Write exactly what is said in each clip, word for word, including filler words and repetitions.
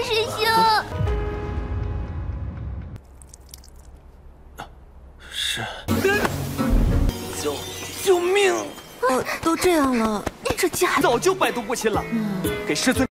师兄。 是。救救命！ 呃，都这样了，这鸡还早就百毒不侵了。嗯，给师尊。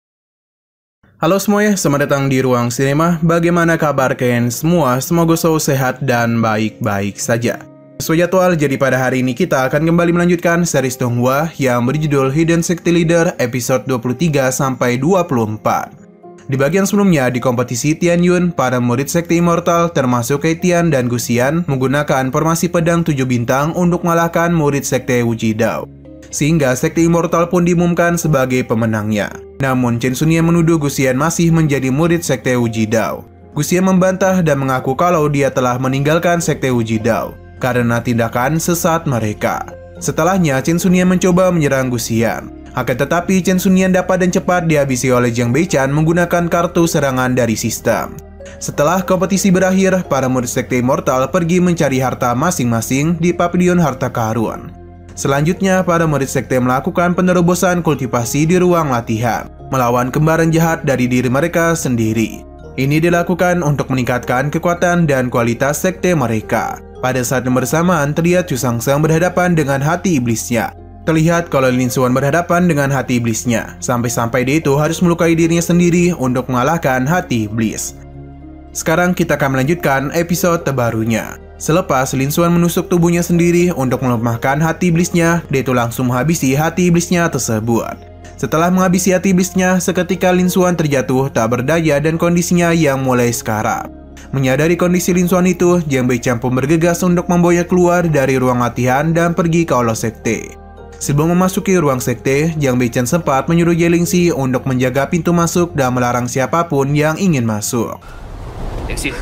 Halo semuanya, selamat datang di Ruang Sinema. Bagaimana kabar kalian semua? Semoga selalu sehat dan baik-baik saja. Sesuai jadwal, jadi pada hari ini kita akan kembali melanjutkan series Donghua yang berjudul Hidden Sekte Leader episode dua puluh tiga sampai dua puluh empat. Di bagian sebelumnya, di kompetisi Tianyun, para murid Sekte Immortal termasuk Heitian dan Guxian menggunakan formasi pedang tujuh bintang untuk mengalahkan murid Sekte Wujidao. Sehingga Sekte Immortal pun diumumkan sebagai pemenangnya. Namun Chen Xunyan menuduh Guxian masih menjadi murid Sekte Wujidao. Guxian membantah dan mengaku kalau dia telah meninggalkan Sekte Wujidao karena tindakan sesat mereka. Setelahnya Chen Xunyan mencoba menyerang Guxian. Akan tetapi Chen Xunyan dapat dan cepat dihabisi oleh Jiang Beichan menggunakan kartu serangan dari sistem. Setelah kompetisi berakhir, para murid Sekte Immortal pergi mencari harta masing-masing di Pavilion Harta Karun. Selanjutnya, para murid sekte melakukan penerobosan kultivasi di ruang latihan, melawan kembaran jahat dari diri mereka sendiri. Ini dilakukan untuk meningkatkan kekuatan dan kualitas sekte mereka. Pada saat yang bersamaan, terlihat Chu Sangsang berhadapan dengan hati iblisnya. Terlihat kalau Lin Xuan berhadapan dengan hati iblisnya, sampai-sampai dia itu harus melukai dirinya sendiri untuk mengalahkan hati iblis. Sekarang kita akan melanjutkan episode terbarunya. Selepas Lin Xuan menusuk tubuhnya sendiri untuk melemahkan hati iblisnya, dia itu langsung menghabisi hati iblisnya tersebut. Setelah menghabisi hati iblisnya, seketika Lin Xuan terjatuh tak berdaya dan kondisinya yang mulai sekarat. Menyadari kondisi Lin Xuan itu, Jiang Beichan pun bergegas untuk membawanya keluar dari ruang latihan dan pergi ke aula sekte. Sebelum memasuki ruang sekte, Jiang Beichan sempat menyuruh Ye Lingxi untuk menjaga pintu masuk dan melarang siapapun yang ingin masuk. Lingxi.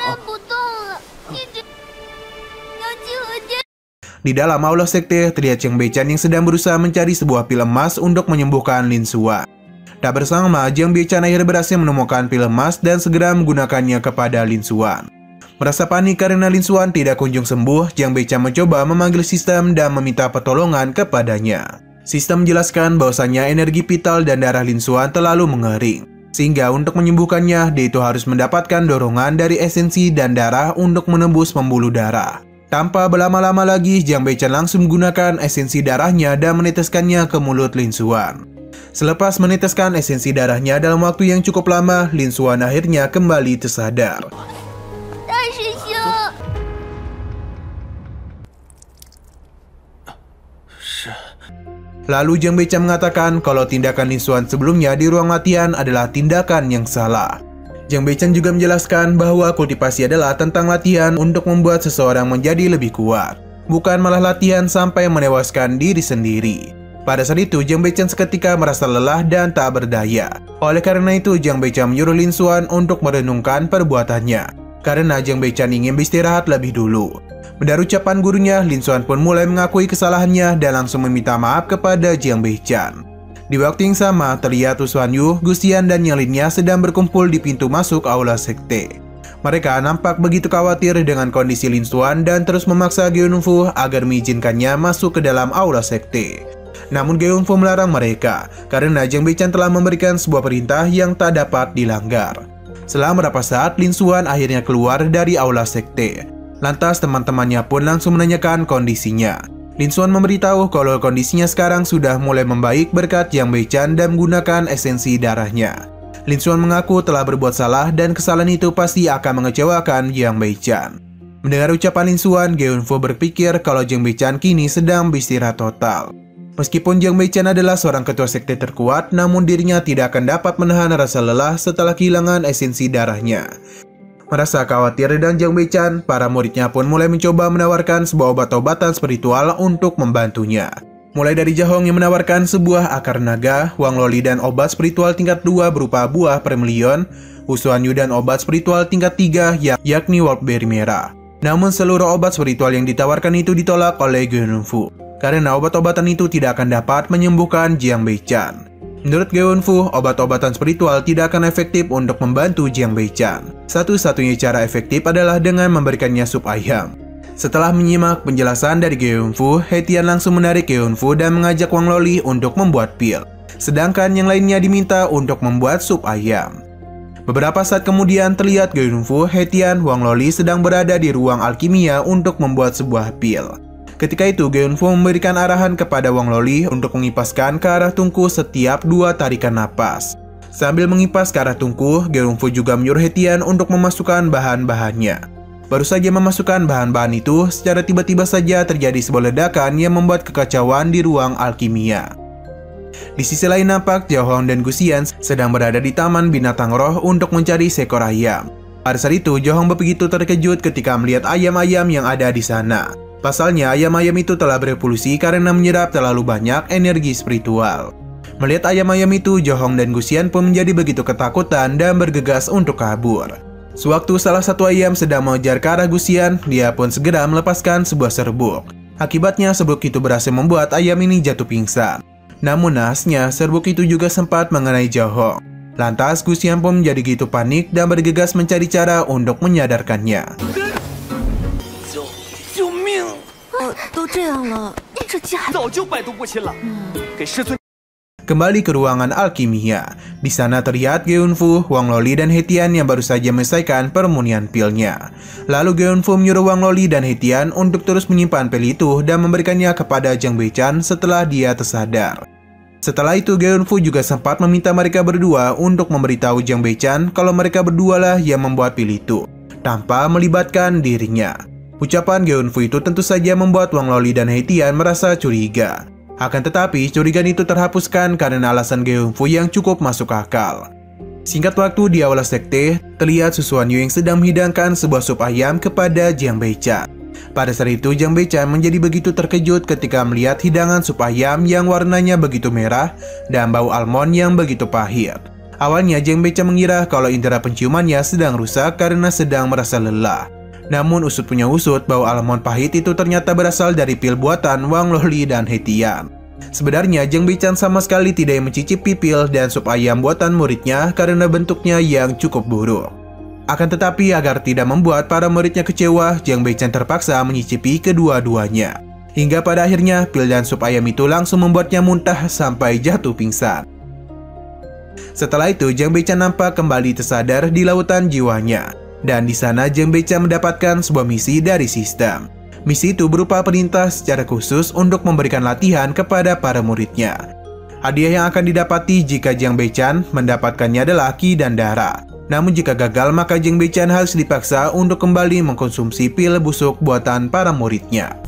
Di dalam aula sekte, terlihat Jiang Beichan yang sedang berusaha mencari sebuah pil emas untuk menyembuhkan Lin Xuan. Tak bersama, Jiang Beichan akhirnya berhasil menemukan pil emas dan segera menggunakannya kepada Lin Xuan. Merasa panik karena Lin Xuan tidak kunjung sembuh, Jiang Beichan mencoba memanggil sistem dan meminta pertolongan kepadanya. Sistem menjelaskan bahwasanya energi vital dan darah Lin Xuan terlalu mengering, sehingga untuk menyembuhkannya, dia itu harus mendapatkan dorongan dari esensi dan darah untuk menembus pembuluh darah. Tanpa berlama-lama lagi, Jiang Beichan langsung menggunakan esensi darahnya dan meneteskannya ke mulut Lin Xuan. Selepas meneteskan esensi darahnya dalam waktu yang cukup lama, Lin Xuan akhirnya kembali tersadar. Lalu Jiang Beichan mengatakan kalau tindakan Lin Xuan sebelumnya di ruang latihan adalah tindakan yang salah. Jiang Beichan juga menjelaskan bahwa kultivasi adalah tentang latihan untuk membuat seseorang menjadi lebih kuat, bukan malah latihan sampai menewaskan diri sendiri. Pada saat itu, Jiang Beichan seketika merasa lelah dan tak berdaya. Oleh karena itu, Jiang Beichan menyuruh Lin Xuan untuk merenungkan perbuatannya, karena Jiang Beichan ingin beristirahat lebih dulu. Mendengar ucapan gurunya, Lin Xuan pun mulai mengakui kesalahannya dan langsung meminta maaf kepada Jiang Beichan. Di waktu yang sama, terlihat Xuan Yu, Guxian, dan yang lainnya sedang berkumpul di pintu masuk aula sekte. Mereka nampak begitu khawatir dengan kondisi Lin Xuan dan terus memaksa Ge Yunfu agar mengizinkannya masuk ke dalam aula sekte. Namun Ge Yunfu melarang mereka, karena Jiang Beichan telah memberikan sebuah perintah yang tak dapat dilanggar. Setelah beberapa saat, Lin Xuan akhirnya keluar dari aula sekte. Lantas teman-temannya pun langsung menanyakan kondisinya. Lin Xuan memberitahu kalau kondisinya sekarang sudah mulai membaik berkat Jiang Beichan dan menggunakan esensi darahnya. Lin Xuan mengaku telah berbuat salah dan kesalahan itu pasti akan mengecewakan Jiang Beichan. Mendengar ucapan Lin Xuan, Ge Yunfu berpikir kalau Jiang Beichan kini sedang beristirahat total. Meskipun Jiang Beichan adalah seorang ketua sekte terkuat, namun dirinya tidak akan dapat menahan rasa lelah setelah kehilangan esensi darahnya. Merasa khawatir dan Jiang Beichan, para muridnya pun mulai mencoba menawarkan sebuah obat-obatan spiritual untuk membantunya. Mulai dari Jahong yang menawarkan sebuah akar naga, Wang Loli dan obat spiritual tingkat dua berupa buah permelion, Xuan Yu dan obat spiritual tingkat tiga yakni Wolfberry merah. Namun seluruh obat spiritual yang ditawarkan itu ditolak oleh Ge Yunfu, karena obat-obatan itu tidak akan dapat menyembuhkan Jiang Beichan. Menurut Ge Yunfu, obat-obatan spiritual tidak akan efektif untuk membantu Jiang Beichan. Satu-satunya cara efektif adalah dengan memberikannya sup ayam. Setelah menyimak penjelasan dari Ge Yunfu, Heitian langsung menarik Ge Yunfu dan mengajak Wang Loli untuk membuat pil. Sedangkan yang lainnya diminta untuk membuat sup ayam. Beberapa saat kemudian terlihat Geunfu, Hetian, Wang Loli sedang berada di ruang alkimia untuk membuat sebuah pil. Ketika itu Geunfu memberikan arahan kepada Wang Loli untuk mengipaskan ke arah tungku setiap dua tarikan napas. Sambil mengipas ke arah tungku, Geunfu juga menyuruh Hetian untuk memasukkan bahan-bahannya. Baru saja memasukkan bahan-bahan itu, secara tiba-tiba saja terjadi sebuah ledakan yang membuat kekacauan di ruang alkimia. Di sisi lain nampak Jiahong dan Guxian sedang berada di taman binatang roh untuk mencari seekor ayam. Pada saat itu Jiahong begitu terkejut ketika melihat ayam-ayam yang ada di sana. Pasalnya ayam-ayam itu telah berevolusi karena menyerap terlalu banyak energi spiritual. Melihat ayam-ayam itu, Jiahong dan Guxian pun menjadi begitu ketakutan dan bergegas untuk kabur. Sewaktu salah satu ayam sedang mengejar ke arah Guxian, dia pun segera melepaskan sebuah serbuk. Akibatnya serbuk itu berhasil membuat ayam ini jatuh pingsan. Namun nahasnya, serbuk itu juga sempat mengenai Jiahong. Lantas Guxian pun menjadi gitu panik dan bergegas mencari cara untuk menyadarkannya. Kembali ke ruangan alkimia. Di sana terlihat Geunfu, Wang Loli, dan Hetian yang baru saja menyelesaikan permunian pilnya. Lalu Geunfu menyuruh Wang Loli dan Hetian untuk terus menyimpan pil itu dan memberikannya kepada Jiang Beichan setelah dia tersadar. Setelah itu Geunfu juga sempat meminta mereka berdua untuk memberitahu Jiang Beichan kalau mereka berdualah yang membuat pil itu, tanpa melibatkan dirinya. Ucapan Geunfu itu tentu saja membuat Wang Loli dan Hetian merasa curiga. Akan tetapi, curigaan itu terhapuskan karena alasan Geunfu yang cukup masuk akal. Singkat waktu di aula sekte, terlihat Susuan Yu yang sedang menghidangkan sebuah sup ayam kepada Jiang Beichan. Pada saat itu, Jiang Beichan menjadi begitu terkejut ketika melihat hidangan sup ayam yang warnanya begitu merah dan bau almond yang begitu pahit. Awalnya, Jiang Beichan mengira kalau indera penciumannya sedang rusak karena sedang merasa lelah. Namun usut punya usut, bau almond pahit itu ternyata berasal dari pil buatan Wang Loli dan Hetian. Sebenarnya Jiang Beichan sama sekali tidak mencicipi pil dan sup ayam buatan muridnya karena bentuknya yang cukup buruk. Akan tetapi agar tidak membuat para muridnya kecewa, Jiang Beichan terpaksa mencicipi kedua-duanya. Hingga pada akhirnya pil dan sup ayam itu langsung membuatnya muntah sampai jatuh pingsan. Setelah itu Jiang Beichan nampak kembali tersadar di lautan jiwanya. Dan di sana Jiang Beichan mendapatkan sebuah misi dari sistem. Misi itu berupa perintah secara khusus untuk memberikan latihan kepada para muridnya. Hadiah yang akan didapati jika Jiang Beichan mendapatkannya adalah Qi dan darah. Namun jika gagal maka Jiang Beichan harus dipaksa untuk kembali mengkonsumsi pil busuk buatan para muridnya.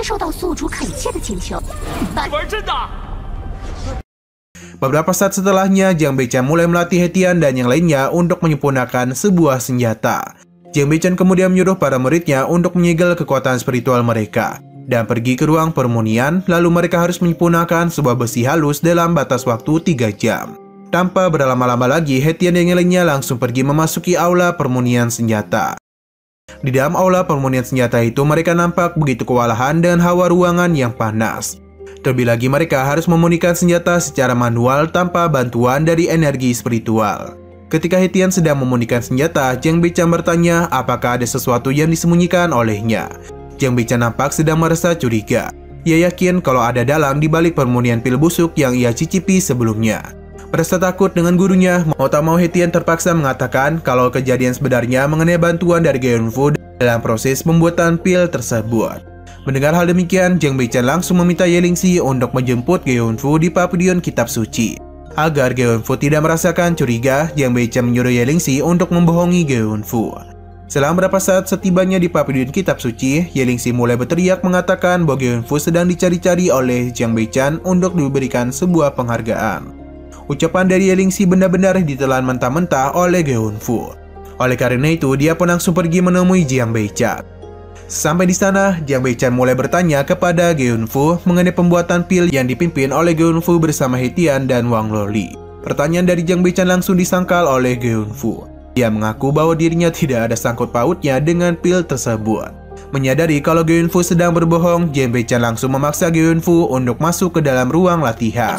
Beberapa saat setelahnya, Jiang Beichan mulai melatih Hetian dan yang lainnya untuk menyempurnakan sebuah senjata. Jiang Beichan kemudian menyuruh para muridnya untuk menyegel kekuatan spiritual mereka dan pergi ke ruang permunian, lalu mereka harus menyempurnakan sebuah besi halus dalam batas waktu tiga jam. Tanpa berlama-lama lagi, Hetian dan yang lainnya langsung pergi memasuki aula permunian senjata. Di dalam aula permunian senjata itu, mereka nampak begitu kewalahan dan hawa ruangan yang panas. Terlebih lagi mereka harus memunikan senjata secara manual tanpa bantuan dari energi spiritual. Ketika Hetian sedang memunikan senjata, Jiang Beichan bertanya apakah ada sesuatu yang disembunyikan olehnya. Jiang Beichan nampak sedang merasa curiga. Ia yakin kalau ada dalang di balik permunian pil busuk yang ia cicipi sebelumnya. Merasa takut dengan gurunya, mau tak mau Hetian terpaksa mengatakan kalau kejadian sebenarnya mengenai bantuan dari Geunfu dalam proses pembuatan pil tersebut. Mendengar hal demikian, Jiang Beichan langsung meminta Yelingxi untuk menjemput Geunfu di pavilion kitab suci. Agar Geunfu tidak merasakan curiga, Jiang Beichan menyuruh Yelingxi untuk membohongi Geunfu. Setelah beberapa saat setibanya di pavilion kitab suci, Yelingxi mulai berteriak mengatakan bahwa Geunfu sedang dicari-cari oleh Jiang Beichan untuk diberikan sebuah penghargaan. Ucapan dari Yelingxi benar-benar ditelan mentah-mentah oleh Geunfu. Oleh karena itu, dia pun langsung pergi menemui Jiang Beichan. Sampai di sana, Jiang Beichan mulai bertanya kepada Geunfu mengenai pembuatan pil yang dipimpin oleh Geunfu bersama Hetian dan Wang Loli. Pertanyaan dari Jiang Beichan langsung disangkal oleh Geunfu. Dia mengaku bahwa dirinya tidak ada sangkut pautnya dengan pil tersebut. Menyadari kalau Geunfu sedang berbohong, Jiang Beichan langsung memaksa Geunfu untuk masuk ke dalam ruang latihan.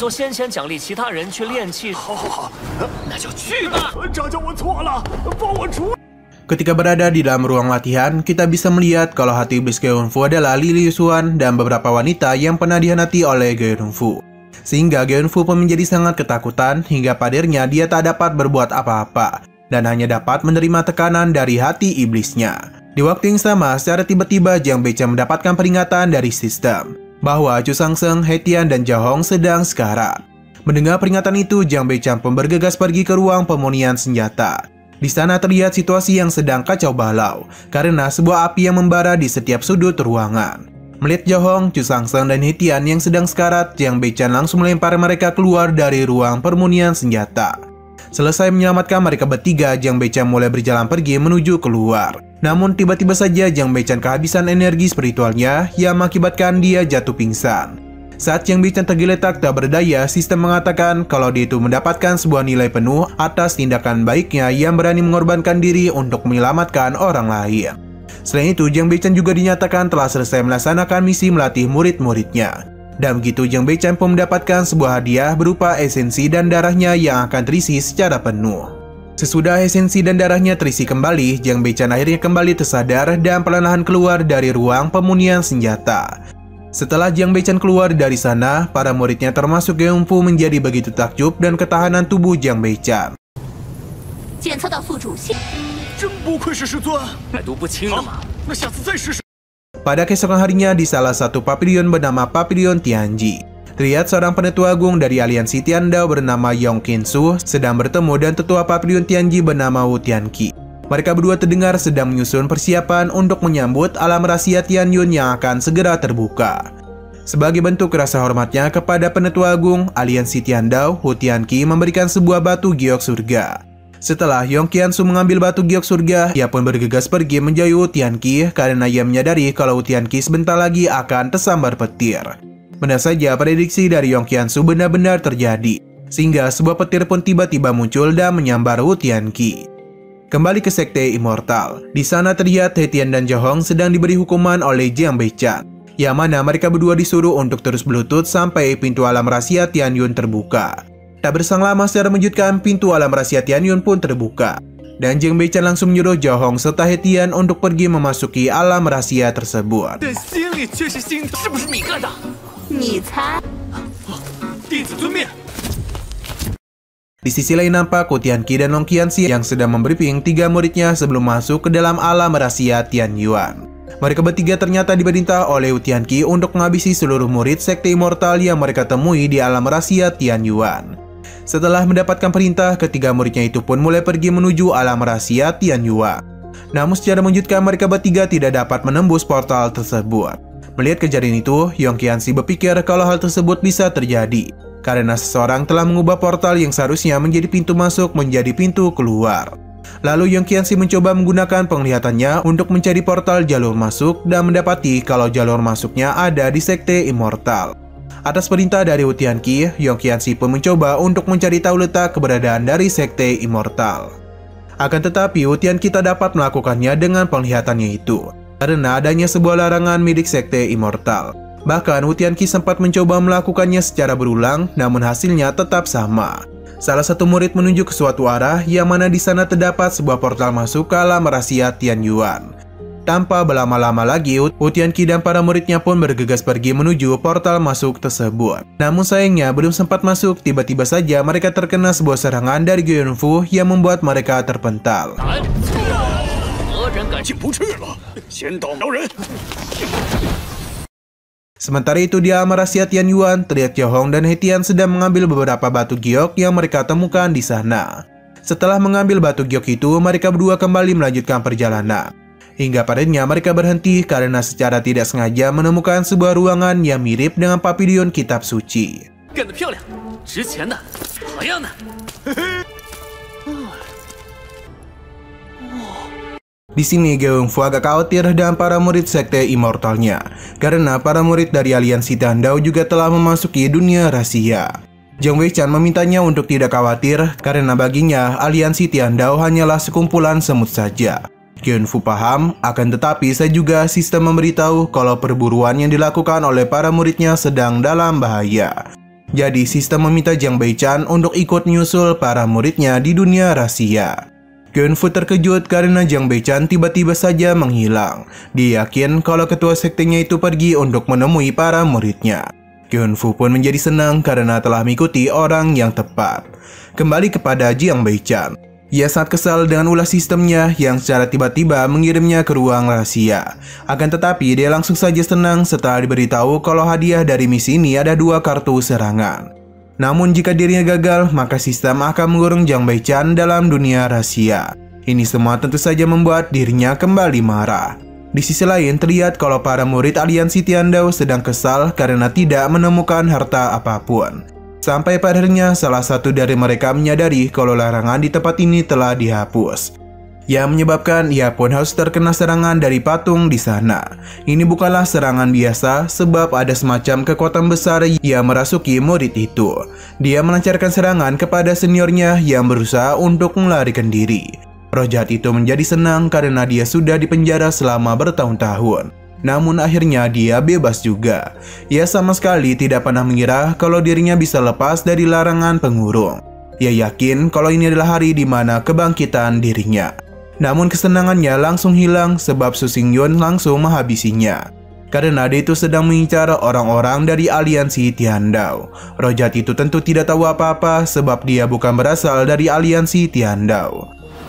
Ketika berada di dalam ruang latihan, kita bisa melihat kalau hati iblis Geunfu adalah Li Liuxuan dan beberapa wanita yang pernah dihianati oleh Geunfu. Sehingga Geunfu pun menjadi sangat ketakutan hingga pada akhirnya dia tak dapat berbuat apa-apa. dan hanya dapat menerima tekanan dari hati iblisnya. Di waktu yang sama, secara tiba-tiba Jiang Beichan mendapatkan peringatan dari sistem bahwa Chu Shangsheng, He Tian, dan Zhao Hong sedang sekarat. Mendengar peringatan itu, Jiang Beichan pun bergegas pergi ke ruang pemurnian senjata. Di sana terlihat situasi yang sedang kacau balau karena sebuah api yang membara di setiap sudut ruangan. Melihat Zhao Hong, Chu Shangsheng, dan He Tian yang sedang sekarat, Jiang Beichan langsung melempar mereka keluar dari ruang pemurnian senjata. Selesai menyelamatkan mereka bertiga, Jiang Beichan mulai berjalan pergi menuju keluar. Namun tiba-tiba saja Jiang Beichan kehabisan energi spiritualnya yang mengakibatkan dia jatuh pingsan. Saat Jiang Beichan tergeletak tak berdaya, sistem mengatakan kalau dia itu mendapatkan sebuah nilai penuh atas tindakan baiknya yang berani mengorbankan diri untuk menyelamatkan orang lain. Selain itu, Jiang Beichan juga dinyatakan telah selesai melaksanakan misi melatih murid-muridnya. Dan begitu Jiang Beichan pun mendapatkan sebuah hadiah berupa esensi dan darahnya yang akan terisi secara penuh. Sesudah esensi dan darahnya terisi kembali, Jiang Beichan akhirnya kembali tersadar dan perlahan keluar dari ruang pemurnian senjata. Setelah Jiang Beichan keluar dari sana, para muridnya termasuk Ge Yongfu menjadi begitu takjub dan ketahanan tubuh Jiang Beichan. Pada keesokan harinya di salah satu pavilion bernama Pavilion Tianji, terlihat seorang penetua agung dari aliansi Tiandao bernama Yong Qinsu sedang bertemu dan tetua Pavilion Tianji bernama Wu Tianqi. Mereka berdua terdengar sedang menyusun persiapan untuk menyambut alam rahasia Tianyun yang akan segera terbuka. Sebagai bentuk rasa hormatnya kepada penetua agung aliansi Tiandao, Wu Tianqi memberikan sebuah batu giok surga. Setelah Yong Qiansu mengambil batu giok surga, ia pun bergegas pergi menjauhi Wu Tianqi karena ia menyadari kalau Wu Tianqi sebentar lagi akan tersambar petir. Benar saja, prediksi dari Yong Qiansu benar-benar terjadi, sehingga sebuah petir pun tiba-tiba muncul dan menyambar Wu Tianqi. Kembali ke Sekte Immortal, di sana terlihat He Tian dan Zhao Hong sedang diberi hukuman oleh Jiang Beichan, yang mana mereka berdua disuruh untuk terus berlutut sampai pintu alam rahasia Tianyun terbuka. Tak berselang lama, secara mengejutkan pintu alam rahasia Tianyun pun terbuka, dan Jiang Beichan langsung menyuruh Zhao Hong serta He Tian untuk pergi memasuki alam rahasia tersebut. Di sisi lain nampak Wu Tianqi dan Long Qianxi yang sedang membriefing tiga muridnya sebelum masuk ke dalam alam rahasia Tianyuan. Mereka bertiga ternyata diperintah oleh Wu Tianqi untuk menghabisi seluruh murid Sekte Immortal yang mereka temui di alam rahasia Tianyuan. Setelah mendapatkan perintah, ketiga muridnya itu pun mulai pergi menuju alam rahasia Tianyuan. Namun secara mengejutkan mereka bertiga tidak dapat menembus portal tersebut. Melihat kejadian itu, Yong Qianxi berpikir kalau hal tersebut bisa terjadi karena seseorang telah mengubah portal yang seharusnya menjadi pintu masuk menjadi pintu keluar. Lalu Yong Qianxi mencoba menggunakan penglihatannya untuk mencari portal jalur masuk dan mendapati kalau jalur masuknya ada di Sekte Immortal. Atas perintah dari Wu Tianqi, Yong Qianxi pun mencoba untuk mencari tahu letak keberadaan dari Sekte Immortal. Akan tetapi Wu Tianqi tak dapat melakukannya dengan penglihatannya itu, karena adanya sebuah larangan milik Sekte Immortal. Bahkan Wu Tianqi sempat mencoba melakukannya secara berulang, namun hasilnya tetap sama. Salah satu murid menunjuk ke suatu arah yang mana di sana terdapat sebuah portal masuk ke alam rahasia Tianyuan. Tanpa berlama-lama lagi, Wu Tianqi dan para muridnya pun bergegas pergi menuju portal masuk tersebut. Namun sayangnya belum sempat masuk, tiba-tiba saja mereka terkena sebuah serangan dari Ge Yongfu yang membuat mereka terpental. Sementara itu di alam rahasia Tianyuan, terlihat Zhao Hong dan He Tian sedang mengambil beberapa batu giok yang mereka temukan di sana. Setelah mengambil batu giok itu, mereka berdua kembali melanjutkan perjalanan. Hingga padanya mereka berhenti karena secara tidak sengaja menemukan sebuah ruangan yang mirip dengan pavilion kitab suci. Di sini Ge Yongfu agak khawatir dengan para murid Sekte Immortalnya, karena para murid dari aliansi Tiandao juga telah memasuki dunia rahasia. Jiang Beichan memintanya untuk tidak khawatir karena baginya aliansi Tiandao hanyalah sekumpulan semut saja. Ge Yongfu paham, akan tetapi saya juga sistem memberitahu kalau perburuan yang dilakukan oleh para muridnya sedang dalam bahaya. Jadi sistem meminta Jiang Beichan untuk ikut menyusul para muridnya di dunia rahasia. Ge Yongfu terkejut karena Jiang Beichan tiba-tiba saja menghilang. Dia yakin kalau ketua sektenya itu pergi untuk menemui para muridnya. Ge Yongfu pun menjadi senang karena telah mengikuti orang yang tepat. Kembali kepada Jiang Beichan. Ia sangat kesal dengan ulah sistemnya yang secara tiba-tiba mengirimnya ke ruang rahasia. Akan tetapi dia langsung saja senang setelah diberitahu kalau hadiah dari misi ini ada dua kartu serangan. Namun jika dirinya gagal, maka sistem akan mengurung Jiang Beichan dalam dunia rahasia. Ini semua tentu saja membuat dirinya kembali marah. Di sisi lain terlihat kalau para murid aliansi Tiandao sedang kesal karena tidak menemukan harta apapun. Sampai pada akhirnya salah satu dari mereka menyadari kalau larangan di tempat ini telah dihapus. Yang menyebabkan ia pun harus terkena serangan dari patung di sana. Ini bukanlah serangan biasa sebab ada semacam kekuatan besar yang merasuki murid itu. Dia melancarkan serangan kepada seniornya yang berusaha untuk melarikan diri. Roh jahat itu menjadi senang karena dia sudah dipenjara selama bertahun-tahun. Namun akhirnya dia bebas juga. Ia sama sekali tidak pernah mengira kalau dirinya bisa lepas dari larangan pengurung. Ia yakin kalau ini adalah hari di mana kebangkitan dirinya. Namun kesenangannya langsung hilang sebab Su Xingyun langsung menghabisinya. Karena dia itu sedang mengincar orang-orang dari aliansi Tiandao. Roh jahat itu tentu tidak tahu apa-apa sebab dia bukan berasal dari aliansi Tiandao.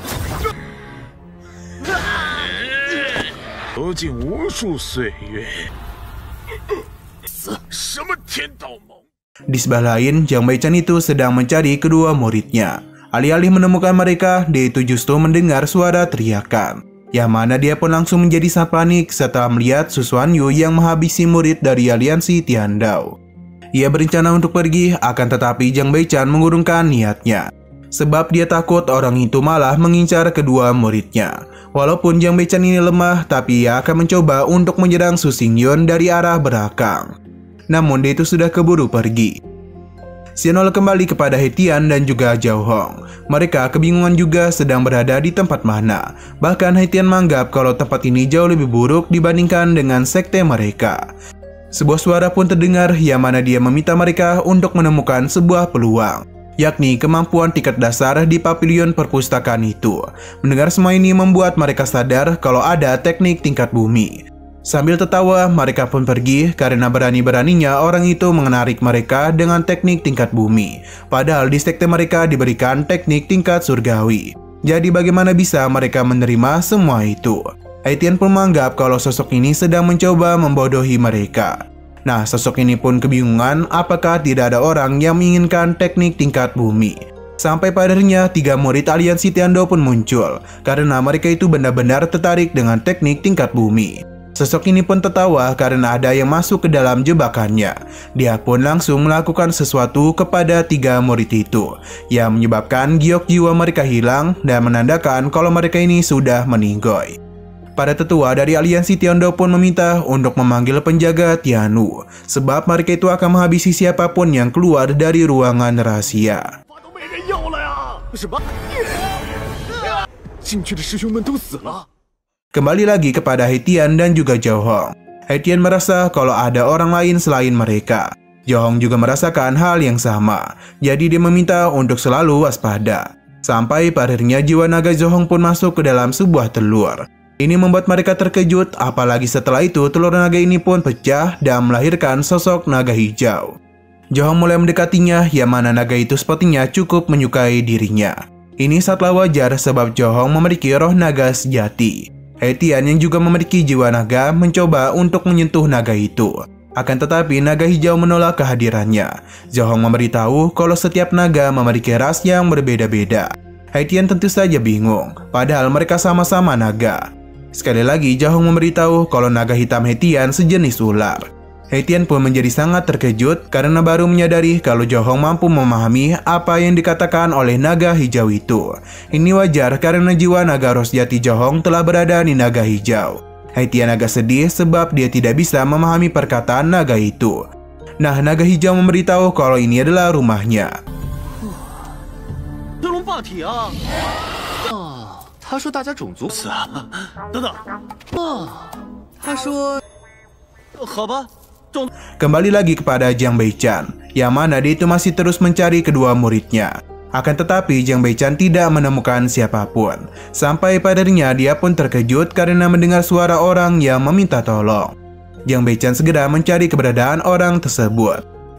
Di sebelah lain, Jiang Beichan itu sedang mencari kedua muridnya. Alih-alih menemukan mereka, dia itu justru mendengar suara teriakan. Yang mana dia pun langsung menjadi sangat panik setelah melihat Su Xuanyu yang menghabisi murid dari aliansi Tiandao. Ia berencana untuk pergi, akan tetapi Jiang Beichan mengurungkan niatnya. Sebab dia takut orang itu malah mengincar kedua muridnya. Walaupun Jiang Beichan ini lemah, tapi ia akan mencoba untuk menyerang Su Xingyun dari arah belakang. Namun dia itu sudah keburu pergi. Xianol kembali kepada He Tian dan juga Zhao Hong. Mereka kebingungan juga sedang berada di tempat mana. Bahkan He Tian menganggap kalau tempat ini jauh lebih buruk dibandingkan dengan sekte mereka. Sebuah suara pun terdengar yang mana dia meminta mereka untuk menemukan sebuah peluang, yakni kemampuan tingkat dasar di pavilion perpustakaan itu. Mendengar semua ini membuat mereka sadar kalau ada teknik tingkat bumi. Sambil tertawa, mereka pun pergi karena berani-beraninya orang itu menarik mereka dengan teknik tingkat bumi. Padahal di sekte mereka diberikan teknik tingkat surgawi. Jadi bagaimana bisa mereka menerima semua itu? He Tian pun menganggap kalau sosok ini sedang mencoba membodohi mereka. Nah, sosok ini pun kebingungan apakah tidak ada orang yang menginginkan teknik tingkat bumi. Sampai pada akhirnya tiga murid aliansi Tiandao pun muncul karena mereka itu benar-benar tertarik dengan teknik tingkat bumi. Sosok ini pun tertawa karena ada yang masuk ke dalam jebakannya. Dia pun langsung melakukan sesuatu kepada tiga murid itu yang menyebabkan giok jiwa mereka hilang dan menandakan kalau mereka ini sudah meninggoy. Para tetua dari aliansi Tiandao pun meminta untuk memanggil penjaga Tianwu, sebab mereka itu akan menghabisi siapapun yang keluar dari ruangan rahasia. Kembali lagi kepada He Tian dan juga Zhao Hong. He Tian merasa kalau ada orang lain selain mereka. Zhao Hong juga merasakan hal yang sama, jadi dia meminta untuk selalu waspada. Sampai pada akhirnya jiwa naga Zhao Hong pun masuk ke dalam sebuah telur. Ini membuat mereka terkejut, apalagi setelah itu telur naga ini pun pecah dan melahirkan sosok naga hijau. Zhao Hong mulai mendekatinya, yang mana naga itu sepertinya cukup menyukai dirinya. Ini sangatlah wajar sebab Zhao Hong memiliki roh naga sejati. He Tian yang juga memiliki jiwa naga mencoba untuk menyentuh naga itu. Akan tetapi naga hijau menolak kehadirannya. Zhao Hong memberitahu kalau setiap naga memiliki ras yang berbeda-beda. He Tian tentu saja bingung, padahal mereka sama-sama naga. Sekali lagi Zhao Hong memberitahu kalau naga hitam He Tian sejenis ular. He Tian pun menjadi sangat terkejut karena baru menyadari kalau Zhao Hong mampu memahami apa yang dikatakan oleh naga hijau itu. Ini wajar karena jiwa naga roh sejati Zhao Hong telah berada di naga hijau. He Tian agak sedih sebab dia tidak bisa memahami perkataan naga itu. Nah, naga hijau memberitahu kalau ini adalah rumahnya. Kembali lagi kepada Jiang Beichan, yang mana dia itu masih terus mencari kedua muridnya. Akan tetapi Jiang Beichan tidak menemukan siapapun. Sampai padanya dia pun terkejut karena mendengar suara orang yang meminta tolong. Jiang Beichan segera mencari keberadaan orang tersebut.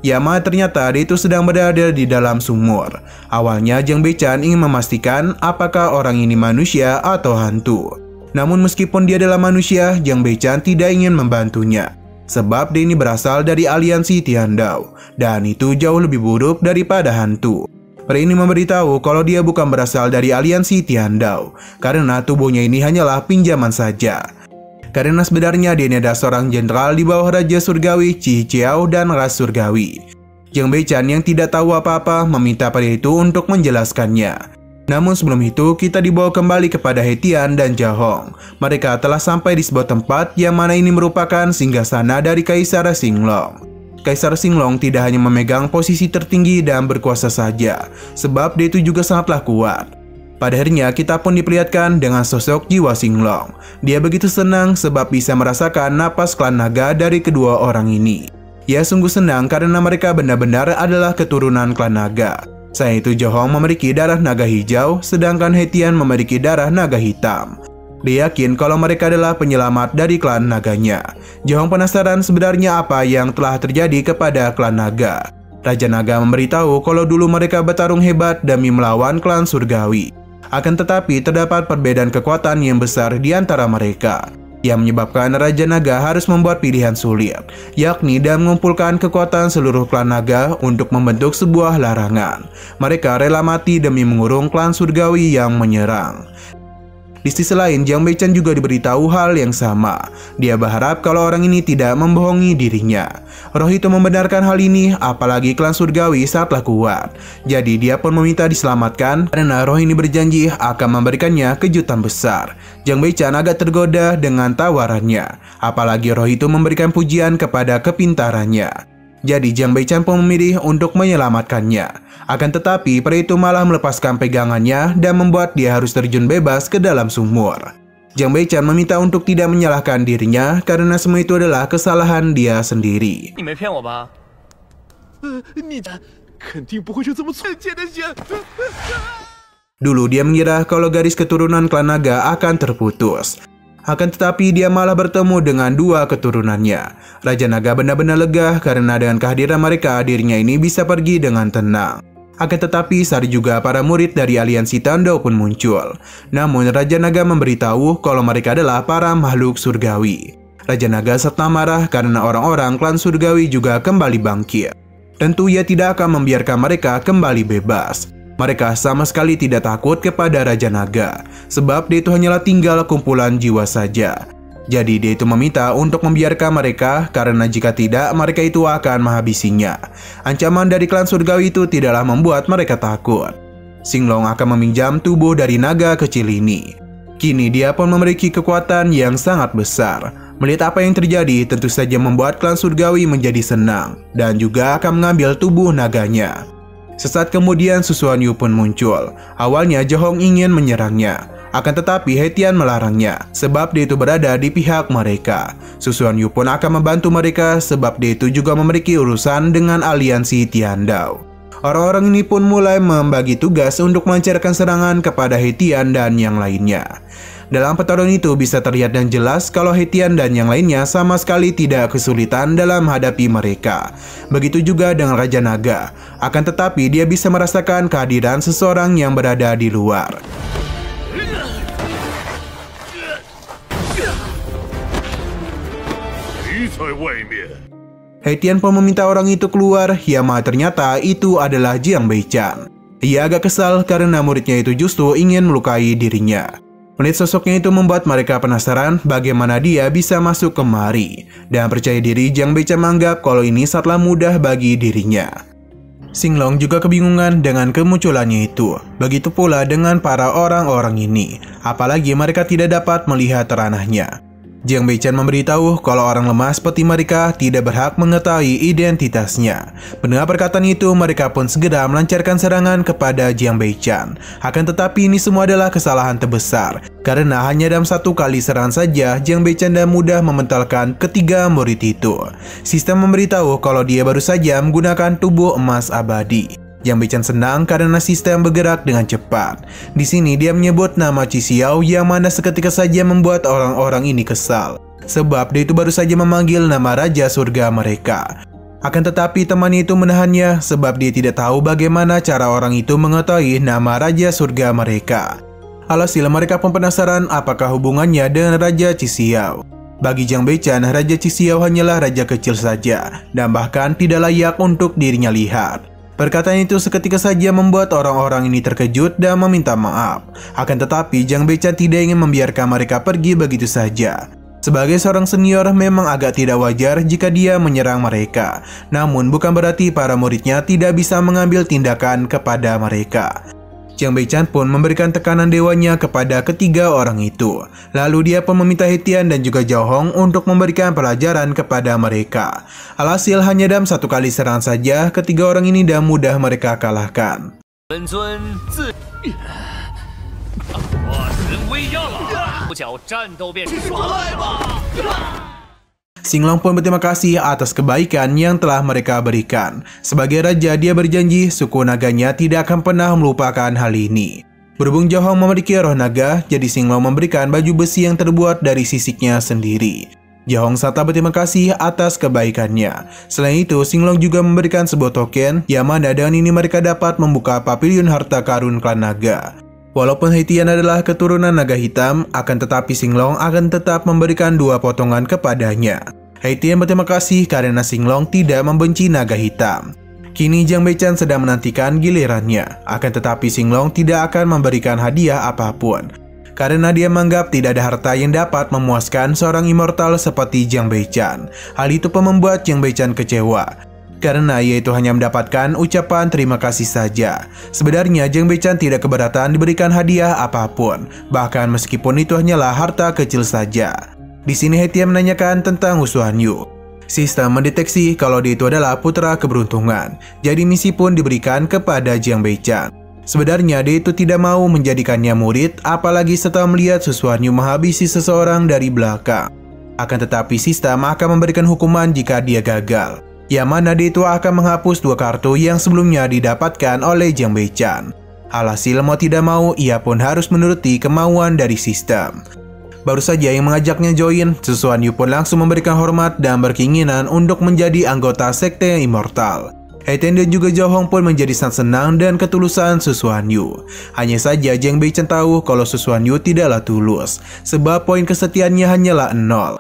Yama ternyata dia itu sedang berada di dalam sumur. Awalnya Jiang Beichan ingin memastikan apakah orang ini manusia atau hantu. Namun meskipun dia adalah manusia, Jiang Beichan tidak ingin membantunya. Sebab dia ini berasal dari aliansi Tiandao, dan itu jauh lebih buruk daripada hantu. Pria ini memberitahu kalau dia bukan berasal dari aliansi Tiandao, karena tubuhnya ini hanyalah pinjaman saja. Karena sebenarnya dia ini adalah seorang jenderal di bawah Raja Surgawi Qi Xiao dan Ras Surgawi. Jiang Beichan yang tidak tahu apa-apa meminta pria itu untuk menjelaskannya. Namun sebelum itu kita dibawa kembali kepada He Tian dan Zhao. Mereka telah sampai di sebuah tempat yang mana ini merupakan singgasana dari Kaisar Xinglong. Kaisar Xinglong tidak hanya memegang posisi tertinggi dan berkuasa saja, sebab dia itu juga sangatlah kuat. Pada akhirnya kita pun diperlihatkan dengan sosok jiwa Xinglong. Dia begitu senang sebab bisa merasakan napas klan naga dari kedua orang ini. Ia sungguh senang karena mereka benar-benar adalah keturunan klan naga. Selain itu Zhao memiliki darah naga hijau, sedangkan He Tian memiliki darah naga hitam. Dia yakin kalau mereka adalah penyelamat dari klan naganya. Zhao penasaran sebenarnya apa yang telah terjadi kepada klan naga. Raja Naga memberitahu kalau dulu mereka bertarung hebat demi melawan klan Surgawi. Akan tetapi terdapat perbedaan kekuatan yang besar di antara mereka, yang menyebabkan Raja Naga harus membuat pilihan sulit, yakni dan mengumpulkan kekuatan seluruh klan naga untuk membentuk sebuah larangan. Mereka rela mati demi mengurung klan Surgawi yang menyerang. Di sisi lain, Jiang Beichan juga diberitahu hal yang sama. Dia berharap kalau orang ini tidak membohongi dirinya. Roh itu membenarkan hal ini, apalagi klan Surgawi sangatlah kuat. Jadi dia pun meminta diselamatkan karena roh ini berjanji akan memberikannya kejutan besar. Jiang Beichan agak tergoda dengan tawarannya, apalagi roh itu memberikan pujian kepada kepintarannya. Jadi Jiang Beichan pun memilih untuk menyelamatkannya. Akan tetapi pria itu malah melepaskan pegangannya dan membuat dia harus terjun bebas ke dalam sumur. Jiang Beichan meminta untuk tidak menyalahkan dirinya karena semua itu adalah kesalahan dia sendiri. Dulu dia mengira kalau garis keturunan klan naga akan terputus. Akan tetapi dia malah bertemu dengan dua keturunannya. Raja Naga benar-benar lega karena dengan kehadiran mereka dirinya ini bisa pergi dengan tenang. Akan tetapi saat juga para murid dari aliansi Tiandao pun muncul. Namun Raja Naga memberitahu kalau mereka adalah para makhluk surgawi. Raja Naga serta marah karena orang-orang klan Surgawi juga kembali bangkit. Tentu ia tidak akan membiarkan mereka kembali bebas. Mereka sama sekali tidak takut kepada Raja Naga, sebab dia itu hanyalah tinggal kumpulan jiwa saja. Jadi dia itu meminta untuk membiarkan mereka, karena jika tidak mereka itu akan menghabisinya. Ancaman dari klan Surgawi itu tidaklah membuat mereka takut. Xinglong akan meminjam tubuh dari naga kecil ini. Kini dia pun memiliki kekuatan yang sangat besar. Melihat apa yang terjadi tentu saja membuat klan Surgawi menjadi senang, dan juga akan mengambil tubuh naganya. Sesaat kemudian Su Xuanyu pun muncul. Awalnya Zhao ingin menyerangnya, akan tetapi He Tian melarangnya sebab dia itu berada di pihak mereka. Su Xuanyu pun akan membantu mereka sebab dia itu juga memiliki urusan dengan aliansi Tiandao. Orang-orang ini pun mulai membagi tugas untuk melancarkan serangan kepada He Tian dan yang lainnya. Dalam pertarungan itu bisa terlihat dan jelas kalau He Tian dan yang lainnya sama sekali tidak kesulitan dalam menghadapi mereka. Begitu juga dengan Raja Naga. Akan tetapi dia bisa merasakan kehadiran seseorang yang berada di luar. He Tian pun meminta orang itu keluar, Yama ternyata itu adalah Jiang Beichan. Ia agak kesal karena muridnya itu justru ingin melukai dirinya. Melihat sosoknya itu membuat mereka penasaran bagaimana dia bisa masuk kemari. Dan percaya diri Jiang Beichan menganggap kalau ini sangatlah mudah bagi dirinya. Xinglong juga kebingungan dengan kemunculannya itu. Begitu pula dengan para orang-orang ini. Apalagi mereka tidak dapat melihat ranahnya. Jiang Beichan memberitahu kalau orang lemah seperti mereka tidak berhak mengetahui identitasnya. Mendengar perkataan itu, mereka pun segera melancarkan serangan kepada Jiang Beichan. Akan tetapi ini semua adalah kesalahan terbesar, karena hanya dalam satu kali serangan saja Jiang Beichan dan mudah mementalkan ketiga murid itu. Sistem memberitahu kalau dia baru saja menggunakan tubuh emas abadi. Jiang Beichan senang karena sistem bergerak dengan cepat. Di sini dia menyebut nama Qi Xiao yang mana seketika saja membuat orang-orang ini kesal. Sebab dia itu baru saja memanggil nama Raja Surga mereka. Akan tetapi temannya itu menahannya sebab dia tidak tahu bagaimana cara orang itu mengetahui nama Raja Surga mereka. Alhasil mereka pun penasaran apakah hubungannya dengan Raja Cixiao. Bagi Jiang Beichan, Raja Cixiao hanyalah raja kecil saja dan bahkan tidak layak untuk dirinya lihat. Perkataan itu seketika saja membuat orang-orang ini terkejut dan meminta maaf. Akan tetapi Jiang Beichan tidak ingin membiarkan mereka pergi begitu saja. Sebagai seorang senior, memang agak tidak wajar jika dia menyerang mereka. Namun bukan berarti para muridnya tidak bisa mengambil tindakan kepada mereka. Jiang Beichan pun memberikan tekanan dewanya kepada ketiga orang itu. Lalu dia pun meminta He Tian dan juga Zhao Hong untuk memberikan pelajaran kepada mereka. Alhasil hanya dalam satu kali serangan saja, ketiga orang ini dah mudah mereka kalahkan. Xinglong pun berterima kasih atas kebaikan yang telah mereka berikan. Sebagai raja, dia berjanji suku naganya tidak akan pernah melupakan hal ini. Berhubung Zhao Hong memiliki roh naga, jadi Xinglong memberikan baju besi yang terbuat dari sisiknya sendiri. Zhao Hong serta berterima kasih atas kebaikannya. Selain itu, Xinglong juga memberikan sebuah token yang mana dengan ini mereka dapat membuka pavilion harta karun klan naga. Walaupun He Tian adalah keturunan naga hitam, akan tetapi Xinglong akan tetap memberikan dua potongan kepadanya. He Tian berterima kasih karena Xinglong tidak membenci naga hitam. Kini Jiang Beichan sedang menantikan gilirannya, akan tetapi Xinglong tidak akan memberikan hadiah apapun. Karena dia menganggap tidak ada harta yang dapat memuaskan seorang immortal seperti Jiang Beichan. Hal itu pun membuat Jiang Beichan kecewa. Karena ia itu hanya mendapatkan ucapan terima kasih saja. Sebenarnya Jiang Beichan tidak keberatan diberikan hadiah apapun, bahkan meskipun itu hanyalah harta kecil saja. Di sini He Tian menanyakan tentang Wu Xuanyu. Sistem mendeteksi kalau dia itu adalah putra keberuntungan, jadi misi pun diberikan kepada Jiang Beichan. Sebenarnya dia itu tidak mau menjadikannya murid, apalagi setelah melihat Wu Xuanyu menghabisi seseorang dari belakang. Akan tetapi sistem akan memberikan hukuman jika dia gagal, yang mana dia itu akan menghapus dua kartu yang sebelumnya didapatkan oleh Jiang Beichan. Alhasil mau tidak mau, ia pun harus menuruti kemauan dari sistem. Baru saja yang mengajaknya join, Wu Xuanyu pun langsung memberikan hormat dan berkeinginan untuk menjadi anggota sekte immortal. He Tian dan juga Zhao Hong pun menjadi sangat senang dan ketulusan Wu Xuanyu. Hanya saja Jiang Beichan tahu kalau Wu Xuanyu tidaklah tulus, sebab poin kesetiaannya hanyalah nol.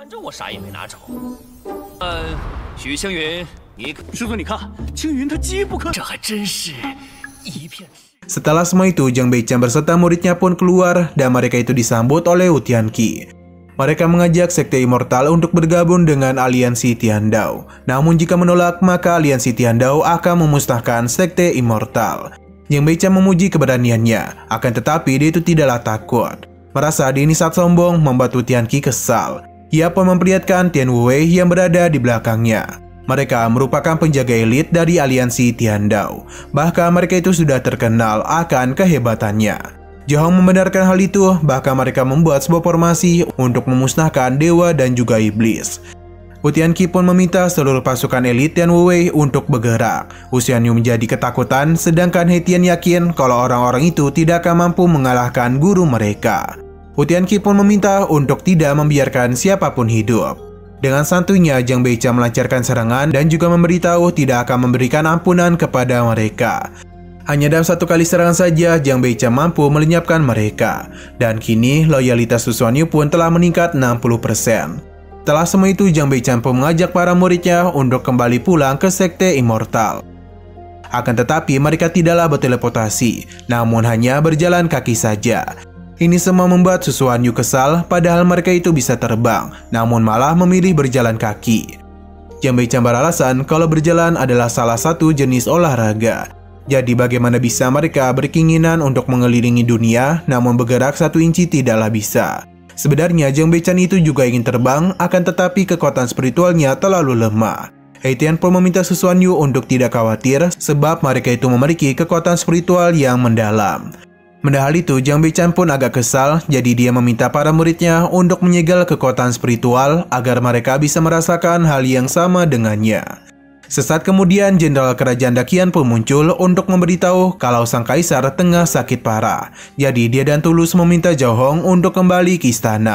许星云，你师尊，你看青云他机不可，这还真是一片。 Setelah semua itu, Jiang Beichan berserta muridnya pun keluar dan mereka itu disambut oleh Wu Tianqi. Mereka mengajak sekte immortal untuk bergabung dengan aliansi Tiandao. Namun jika menolak, maka aliansi Tiandao akan memusnahkan sekte immortal. Jiang Beichan memuji keberaniannya, akan tetapi dia itu tidaklah takut. Merasa dia ini sangat sombong membuat Wu Tianqi kesal. Ia pun memperlihatkan Tian Wuwei yang berada di belakangnya. Mereka merupakan penjaga elit dari aliansi Tiandao. Bahkan mereka itu sudah terkenal akan kehebatannya. Zhao Hong membenarkan hal itu, bahkan mereka membuat sebuah formasi untuk memusnahkan dewa dan juga iblis. Wu Tianqi pun meminta seluruh pasukan elit Tian Wuwei untuk bergerak. Wu Xuanyu menjadi ketakutan, sedangkan He Tian yakin kalau orang-orang itu tidak akan mampu mengalahkan guru mereka. Wu Tianqi pun meminta untuk tidak membiarkan siapapun hidup. Dengan santuinya, Jiang Beichan melancarkan serangan dan juga memberitahu tidak akan memberikan ampunan kepada mereka. Hanya dalam satu kali serangan saja, Jiang Beichan mampu melenyapkan mereka. Dan kini, loyalitas Wu Xuanyu pun telah meningkat enam puluh persen. Setelah semua itu, Jiang Beichan pun mengajak para muridnya untuk kembali pulang ke sekte immortal. Akan tetapi, mereka tidaklah berteleportasi, namun hanya berjalan kaki saja. Ini semua membuat Wu Xuanyu kesal, padahal mereka itu bisa terbang, namun malah memilih berjalan kaki. Jiang Beichan beralasan kalau berjalan adalah salah satu jenis olahraga. Jadi bagaimana bisa mereka berkeinginan untuk mengelilingi dunia, namun bergerak satu inci tidaklah bisa. Sebenarnya Jiang Beichan itu juga ingin terbang, akan tetapi kekuatan spiritualnya terlalu lemah. He Tian pun meminta Wu Xuanyu untuk tidak khawatir, sebab mereka itu memiliki kekuatan spiritual yang mendalam. Mendengar itu, Jiang Beichan pun agak kesal, jadi dia meminta para muridnya untuk menyegel kekuatan spiritual agar mereka bisa merasakan hal yang sama dengannya. Sesaat kemudian, Jenderal Kerajaan Daqian pun muncul untuk memberitahu kalau sang kaisar tengah sakit parah. Jadi dia dan Tulus meminta Zhao Hong untuk kembali ke istana.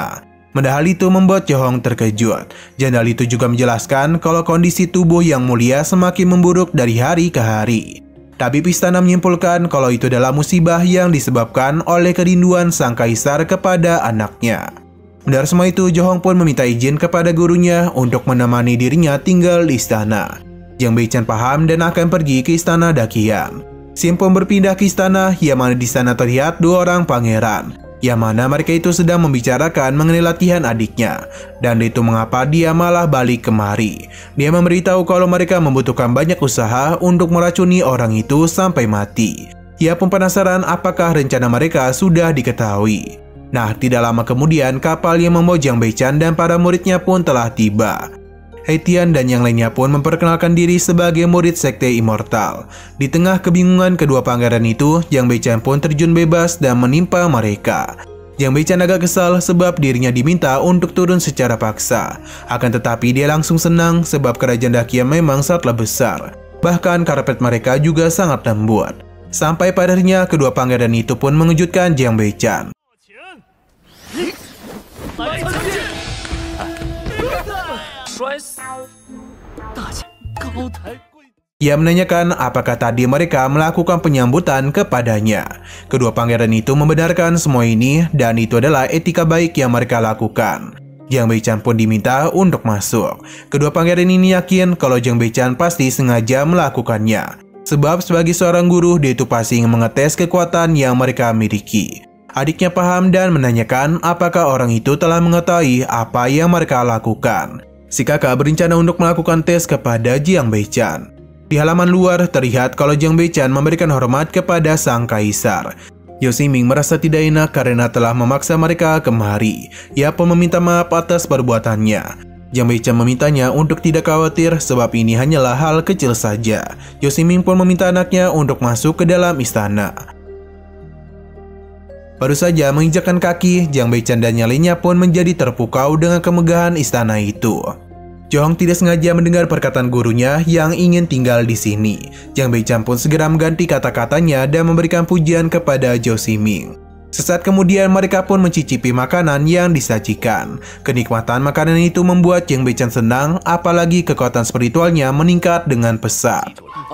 Padahal itu membuat Johong terkejut. Jenderal itu juga menjelaskan kalau kondisi tubuh Yang Mulia semakin memburuk dari hari ke hari. Tabib istana menyimpulkan kalau itu adalah musibah yang disebabkan oleh kerinduan sang kaisar kepada anaknya. Mendengar semua itu, Johong pun meminta izin kepada gurunya untuk menemani dirinya tinggal di istana. Jiang Beichan paham dan akan pergi ke istana Daqian. Sim pun berpindah ke istana, yang mana di sana terlihat dua orang pangeran, yang mana mereka itu sedang membicarakan mengenai latihan adiknya, dan itu mengapa dia malah balik kemari. Dia memberitahu kalau mereka membutuhkan banyak usaha untuk meracuni orang itu sampai mati. Ia pun penasaran apakah rencana mereka sudah diketahui. Nah, tidak lama kemudian kapal yang membawa Jiang Beichan dan para muridnya pun telah tiba. Heitian dan yang lainnya pun memperkenalkan diri sebagai murid Sekte Immortal. Di tengah kebingungan kedua pangeran itu, Jiang Beichan pun terjun bebas dan menimpa mereka. Jiang Beichan agak kesal sebab dirinya diminta untuk turun secara paksa. Akan tetapi dia langsung senang sebab kerajaan Daqian memang sangatlah besar. Bahkan karpet mereka juga sangat lembut. Sampai pada akhirnya kedua pangeran itu pun mengejutkan Jiang Beichan. Ia menanyakan apakah tadi mereka melakukan penyambutan kepadanya. Kedua pangeran itu membenarkan semua ini dan itu adalah etika baik yang mereka lakukan. Jiang Beichan pun diminta untuk masuk. Kedua pangeran ini yakin kalau Jiang Beichan pasti sengaja melakukannya. Sebab sebagai seorang guru, dia itu pasti ingin mengetes kekuatan yang mereka miliki. Adiknya paham dan menanyakan apakah orang itu telah mengetahui apa yang mereka lakukan. Si kakak berencana untuk melakukan tes kepada Jiang Beichan. Di halaman luar terlihat kalau Jiang Beichan memberikan hormat kepada sang kaisar. Yao Ximing merasa tidak enak karena telah memaksa mereka kemari. Ia pun meminta maaf atas perbuatannya. Jiang Beichan memintanya untuk tidak khawatir sebab ini hanyalah hal kecil saja. Yao Ximing pun meminta anaknya untuk masuk ke dalam istana. Baru saja menginjakkan kaki, Jiang Beichan dan yang lainnya pun menjadi terpukau dengan kemegahan istana itu. Johong tidak sengaja mendengar perkataan gurunya yang ingin tinggal di sini. Jiang Beichan pun segera mengganti kata-katanya dan memberikan pujian kepada Yao Ximing. Sesaat kemudian mereka pun mencicipi makanan yang disajikan. Kenikmatan makanan itu membuat Jiang Beichan senang, apalagi kekuatan spiritualnya meningkat dengan pesat.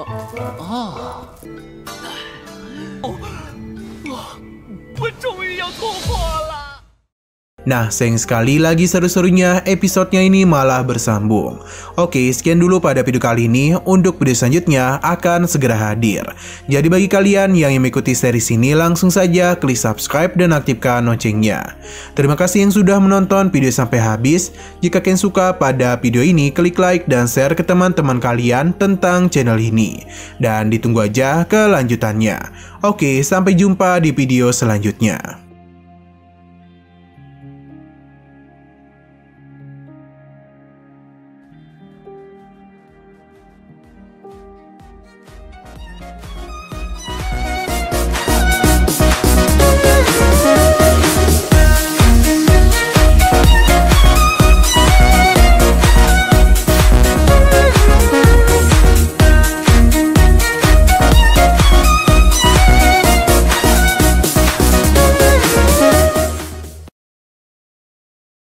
Nah, sayang sekali lagi seru-serunya episodenya ini malah bersambung. Oke, sekian dulu pada video kali ini. Untuk video selanjutnya akan segera hadir. Jadi bagi kalian yang mengikuti series ini, langsung saja klik subscribe dan aktifkan loncengnya. Terima kasih yang sudah menonton video sampai habis. Jika kalian suka pada video ini, klik like dan share ke teman-teman kalian tentang channel ini. Dan ditunggu aja kelanjutannya. Oke, sampai jumpa di video selanjutnya.